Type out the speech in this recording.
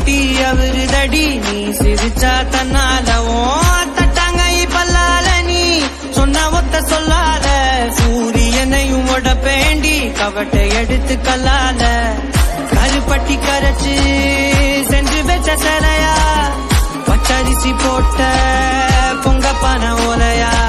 குட்டி அவரு தடி நீ சிரிச்சா தன்னாலவும் தட்டாங்கை பல்லால நீ சொன்ன ஒத்த சொல்லாத சூரியனையும் உடப்பேண்டி கவட்டை எடுத்து கல்லால கருப்பட்டி கரைச்சு சென்று வச்ச சிலையா பச்சரிசி போட்ட பொங்கப்பான ஓலையா